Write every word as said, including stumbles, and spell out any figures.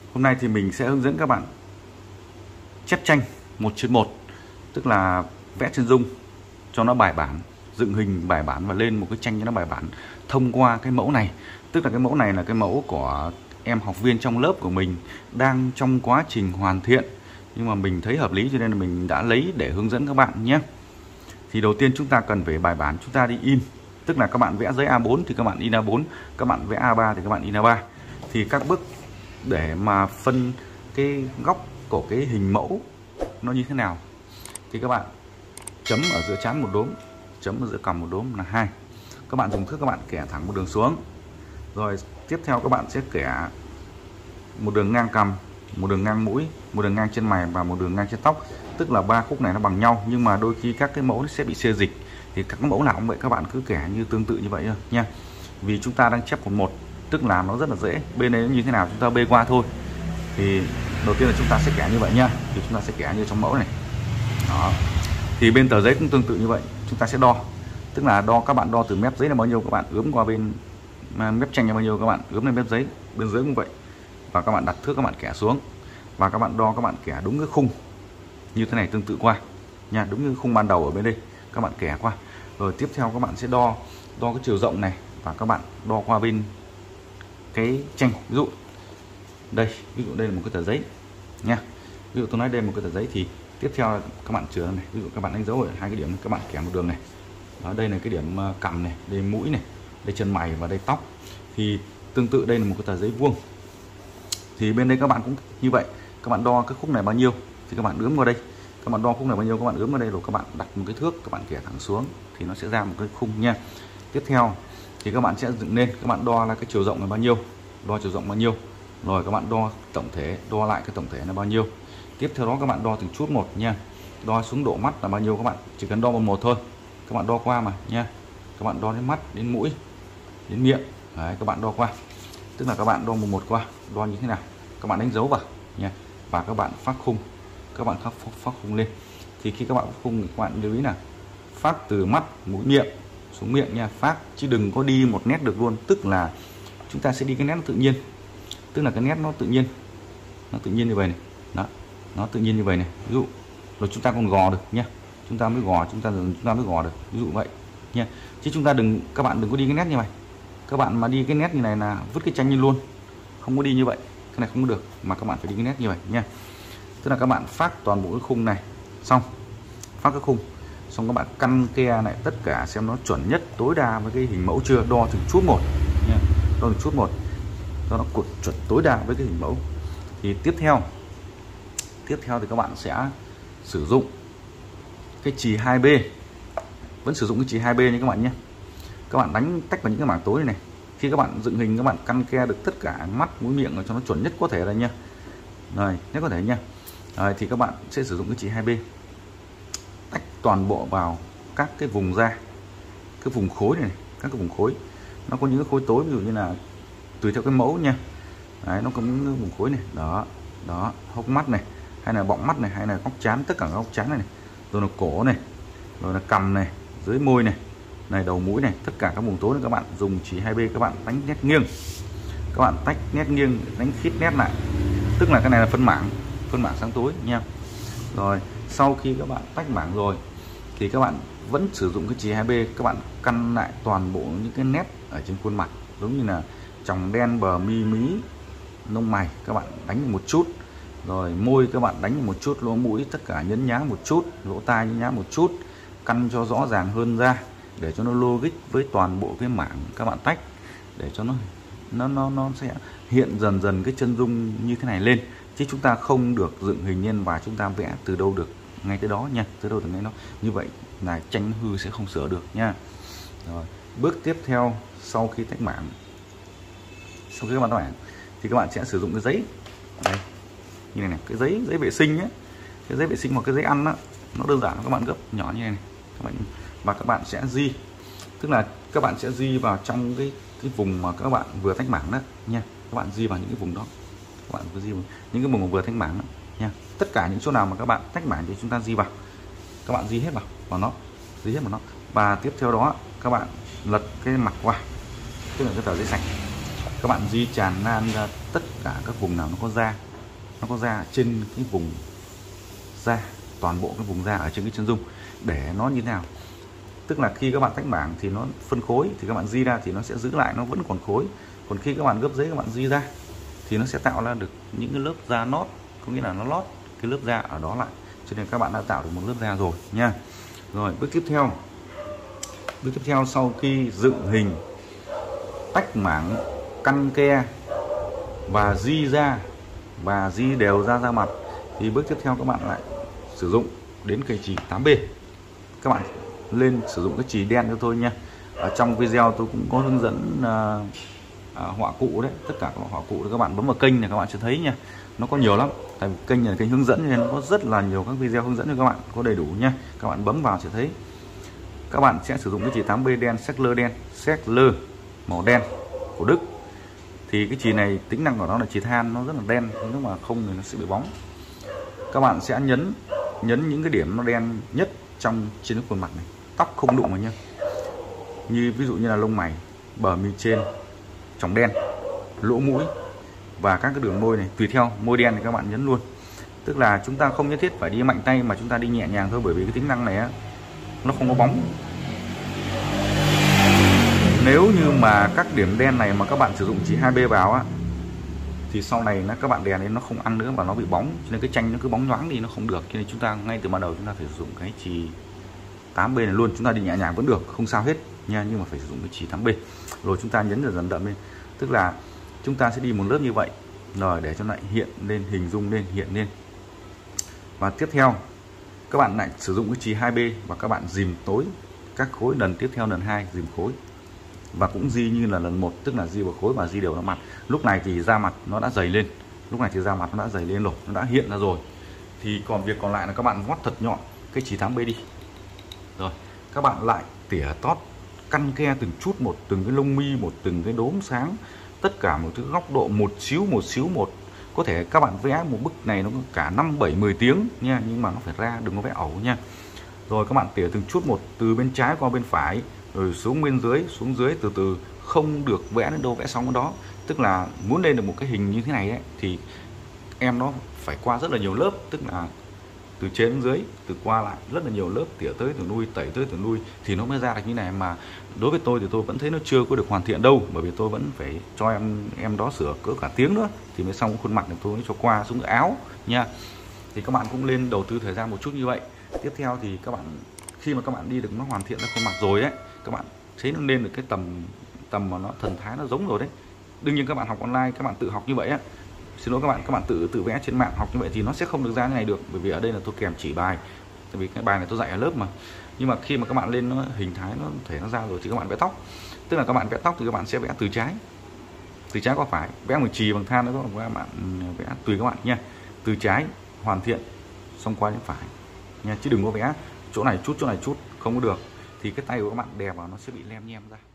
Hôm nay thì mình sẽ hướng dẫn các bạn chép tranh một trên một, tức là vẽ chân dung cho nó bài bản, dựng hình bài bản và lên một cái tranh cho nó bài bản thông qua cái mẫu này. Tức là cái mẫu này là cái mẫu của em học viên trong lớp của mình đang trong quá trình hoàn thiện, nhưng mà mình thấy hợp lý cho nên là mình đã lấy để hướng dẫn các bạn nhé. Thì đầu tiên chúng ta cần phải bài bản, chúng ta đi in, tức là các bạn vẽ giấy A bốn thì các bạn in A bốn, các bạn vẽ A ba thì các bạn in A ba. Thì các bước để mà phân cái góc của cái hình mẫu nó như thế nào thì các bạn chấm ở giữa trán một đốm, chấm ở giữa cằm một đốm là hai. Các bạn dùng thước các bạn kẻ thẳng một đường xuống, rồi tiếp theo các bạn sẽ kẻ một đường ngang cằm, một đường ngang mũi, một đường ngang trên mày và một đường ngang trên tóc. Tức là ba khúc này nó bằng nhau, nhưng mà đôi khi các cái mẫu nó sẽ bị xê dịch, thì các mẫu nào cũng vậy, các bạn cứ kẻ như tương tự như vậy thôi nha. Vì chúng ta đang chép một một, tức là nó rất là dễ, bên này như thế nào chúng ta bê qua thôi. Thì đầu tiên là chúng ta sẽ kẻ như vậy nha, thì chúng ta sẽ kẻ như trong mẫu này. Đó. Thì bên tờ giấy cũng tương tự như vậy, chúng ta sẽ đo, tức là đo, các bạn đo từ mép giấy là bao nhiêu, các bạn ướm qua bên mép tranh là bao nhiêu, các bạn ướm lên mép giấy, bên dưới cũng vậy, và các bạn đặt thước các bạn kẻ xuống và các bạn đo, các bạn kẻ đúng cái khung như thế này, tương tự qua nha, đúng như khung ban đầu ở bên đây các bạn kẻ qua. Rồi tiếp theo các bạn sẽ đo đo cái chiều rộng này và các bạn đo qua bên cái tranh. Ví dụ đây, ví dụ đây là một cái tờ giấy nha, ví dụ tôi nói đây là một cái tờ giấy, thì tiếp theo là các bạn chừa này, ví dụ các bạn đánh dấu ở hai cái điểm, các bạn kẻ một đường này. Đó, đây là cái điểm cằm này, đây mũi này, đây chân mày và đây tóc. Thì tương tự đây là một cái tờ giấy vuông, thì bên đây các bạn cũng như vậy, các bạn đo cái khúc này bao nhiêu thì các bạn ướm vào đây, các bạn đo khúc này bao nhiêu các bạn ướm vào đây, rồi các bạn đặt một cái thước, các bạn kẻ thẳng xuống thì nó sẽ ra một cái khung nha. Tiếp theo thì các bạn sẽ dựng lên, các bạn đo là cái chiều rộng là bao nhiêu, đo chiều rộng bao nhiêu, rồi các bạn đo tổng thể, đo lại cái tổng thể là bao nhiêu. Tiếp theo đó các bạn đo từng chút một nha, đo xuống độ mắt là bao nhiêu, các bạn chỉ cần đo một một thôi, các bạn đo qua mà nha, các bạn đo đến mắt, đến mũi, đến miệng. Đấy, các bạn đo qua, tức là các bạn đo một một qua, đo như thế nào các bạn đánh dấu vào nha, và các bạn phát khung, các bạn phát phát khung lên. Thì khi các bạn phát khung thì các bạn lưu ý là phát từ mắt, mũi, miệng xuống miệng nha, phát chứ đừng có đi một nét được luôn, tức là chúng ta sẽ đi cái nét nó tự nhiên, tức là cái nét nó tự nhiên, nó tự nhiên như vậy này, đó, nó tự nhiên như vậy này, ví dụ rồi chúng ta còn gò được nha, chúng ta mới gò, chúng ta chúng ta mới gò được, ví dụ vậy nha. Chứ chúng ta đừng, các bạn đừng có đi cái nét như vậy, các bạn mà đi cái nét như này là vứt cái tranh đi luôn, không có đi như vậy, cái này không có được, mà các bạn phải đi cái nét như vậy nha. Tức là các bạn phát toàn bộ cái khung này xong, phát cái khung xong các bạn căn ke này tất cả xem nó chuẩn nhất tối đa với cái hình mẫu chưa, đo từng chút một nha, đo từng chút một cho nó cột chuẩn tối đa với cái hình mẫu. Thì tiếp theo tiếp theo thì các bạn sẽ sử dụng cái chì hai B, vẫn sử dụng cái chì hai B nha các bạn nhé. Các bạn đánh tách vào những cái mảng tối này, này. Khi các bạn dựng hình các bạn căn ke được tất cả mắt, mũi, miệng cho nó chuẩn nhất có thể đây nha, rồi nhất có thể nha. Rồi, thì các bạn sẽ sử dụng cái chì hai B tách toàn bộ vào các cái vùng da, cái vùng khối này, này các cái vùng khối nó có những cái khối tối, ví dụ như là tùy theo cái mẫu nha. Đấy, nó có những cái vùng khối này, đó đó, hốc mắt này, hay là bọng mắt này, hay là góc trán, tất cả các góc trán này, này, rồi là cổ này, rồi là cằm này, dưới môi này, này đầu mũi này, tất cả các vùng tối này các bạn dùng chỉ hai B, các bạn đánh nét nghiêng, các bạn tách nét nghiêng, đánh khít nét lại, tức là cái này là phân mảng, phân mảng sáng tối nha. Rồi sau khi các bạn tách mảng rồi thì các bạn vẫn sử dụng cái chì hai B, các bạn căn lại toàn bộ những cái nét ở trên khuôn mặt, giống như là tròng đen, bờ mi, mí, lông mày các bạn đánh một chút, rồi môi các bạn đánh một chút, lỗ mũi tất cả nhấn nhá một chút, lỗ tai nhấn nhá một chút, căn cho rõ ràng hơn ra để cho nó logic với toàn bộ cái mảng các bạn tách, để cho nó nó nó nó sẽ hiện dần dần cái chân dung như thế này lên. Chứ chúng ta không được dựng hình nhân và chúng ta vẽ từ đâu được ngay tới đó nha, từ đâu được ngay đó, như vậy là tranh hư sẽ không sửa được nha. Rồi bước tiếp theo sau khi tách mảng, sau khi các bạn tách mảng thì các bạn sẽ sử dụng cái giấy đây như này này, cái giấy giấy vệ sinh nhé, cái giấy vệ sinh hoặc cái giấy ăn đó, nó đơn giản, các bạn gấp nhỏ như này, này các bạn, và các bạn sẽ di, tức là các bạn sẽ di vào trong cái cái vùng mà các bạn vừa tách mảng đó nha, các bạn di vào những cái vùng đó, các bạn vừa di vào những cái vùng mà vừa tách mảng đó nha, tất cả những chỗ nào mà các bạn tách mảng thì chúng ta di vào, các bạn di hết vào vào nó, di hết vào nó, và tiếp theo đó các bạn lật cái mặt qua, tức là cái tờ giấy sạch, các bạn di tràn lan ra tất cả các vùng nào nó có da, nó có da trên cái vùng da, toàn bộ cái vùng da ở trên cái chân dung. Để nó như thế nào, tức là khi các bạn tách mảng thì nó phân khối, thì các bạn di ra thì nó sẽ giữ lại, nó vẫn còn khối. Còn khi các bạn gấp giấy các bạn di ra thì nó sẽ tạo ra được những cái lớp da nót, có nghĩa là nó lót cái lớp da ở đó lại, cho nên các bạn đã tạo được một lớp da rồi nha. Rồi bước tiếp theo, bước tiếp theo sau khi dựng hình, tách mảng, căn ke và di ra và di đều ra da mặt, thì bước tiếp theo các bạn lại sử dụng đến cây chì tám B. Các bạn lên sử dụng cái chì đen cho tôi nha. Ở trong video tôi cũng có hướng dẫn uh, uh, họa cụ đấy, tất cả các họa cụ các bạn bấm vào kênh này các bạn sẽ thấy nha. Nó có nhiều lắm, tại vì kênh này là kênh hướng dẫn nên nó có rất là nhiều các video hướng dẫn cho các bạn, có đầy đủ nha. Các bạn bấm vào sẽ thấy. Các bạn sẽ sử dụng cái chì tám B đen, Seckler đen, Seckler màu đen của Đức. Thì cái chì này tính năng của nó là chì than, nó rất là đen, nếu mà không thì nó sẽ bị bóng. Các bạn sẽ nhấn nhấn những cái điểm nó đen nhất trong trên cái khuôn mặt này, tóc không đụng vào nha. Như ví dụ như là lông mày, bờ mi trên, tròng đen, lỗ mũi và các cái đường môi này, tùy theo. Môi đen thì các bạn nhấn luôn. Tức là chúng ta không nhất thiết phải đi mạnh tay mà chúng ta đi nhẹ nhàng thôi, bởi vì cái tính năng này á, nó không có bóng. Nếu như mà các điểm đen này mà các bạn sử dụng chỉ hai B vào á, thì sau này nó các bạn đè lên nó không ăn nữa và nó bị bóng, cho nên cái tranh nó cứ bóng nhoáng đi, nó không được. Cho nên chúng ta ngay từ ban đầu chúng ta phải sử dụng cái chì tám B này luôn. Chúng ta đi nhẹ nhàng vẫn được, không sao hết nha, nhưng mà phải sử dụng cái chì tám B. Rồi chúng ta nhấn dần dần đậm lên, tức là chúng ta sẽ đi một lớp như vậy rồi để cho nó lại hiện lên, hình dung lên, hiện lên. Và tiếp theo các bạn lại sử dụng cái chì hai B và các bạn dìm tối các khối lần tiếp theo, lần hai dìm khối và cũng di như là lần một, tức là di vào khối và di đều ra mặt. Lúc này thì da mặt nó đã dày lên, lúc này thì da mặt nó đã dày lên rồi, nó đã hiện ra rồi. Thì còn việc còn lại là các bạn vót thật nhọn cái chì tám B đi. Rồi các bạn lại tỉa tót, căn ke từng chút một, từng cái lông mi một, từng cái đốm sáng, tất cả một thứ góc độ một xíu một xíu một. Có thể các bạn vẽ một bức này nó cả năm bảy mười tiếng nha, nhưng mà nó phải ra, đừng có vẽ ẩu nha. Rồi các bạn tỉa từng chút một, từ bên trái qua bên phải, rồi xuống bên dưới, xuống dưới từ từ, không được vẽ đến đâu vẽ xong đến đó. Tức là muốn lên được một cái hình như thế này ấy, thì em nó phải qua rất là nhiều lớp, tức là từ trên đến dưới, từ qua lại rất là nhiều lớp, tỉa tới từ nuôi, tẩy tới từ nuôi thì nó mới ra được như này. Mà đối với tôi thì tôi vẫn thấy nó chưa có được hoàn thiện đâu, bởi vì tôi vẫn phải cho em em đó sửa cỡ cả tiếng nữa thì mới xong khuôn mặt này, tôi mới cho qua xuống cái áo nha. Thì các bạn cũng lên đầu tư thời gian một chút như vậy. Tiếp theo thì các bạn khi mà các bạn đi được nó hoàn thiện ra khuôn mặt rồi ấy, các bạn thấy nó lên được cái tầm tầm mà nó thần thái nó giống rồi đấy. Đương nhiên các bạn học online, các bạn tự học như vậy á, xin lỗi các bạn, các bạn tự tự vẽ trên mạng học như vậy thì nó sẽ không được ra như này được, bởi vì ở đây là tôi kèm chỉ bài, tại vì cái bài này tôi dạy ở lớp mà. Nhưng mà khi mà các bạn lên nó hình thái nó thể nó ra rồi thì các bạn vẽ tóc, tức là các bạn vẽ tóc thì các bạn sẽ vẽ từ trái từ trái qua phải, vẽ một chì bằng than nữa các bạn vẽ tùy các bạn nha, từ trái hoàn thiện xong qua đến phải nha, chứ đừng có vẽ chỗ này chút chỗ này chút, không có được thì cái tay của các bạn đè vào nó sẽ bị lem nhem ra.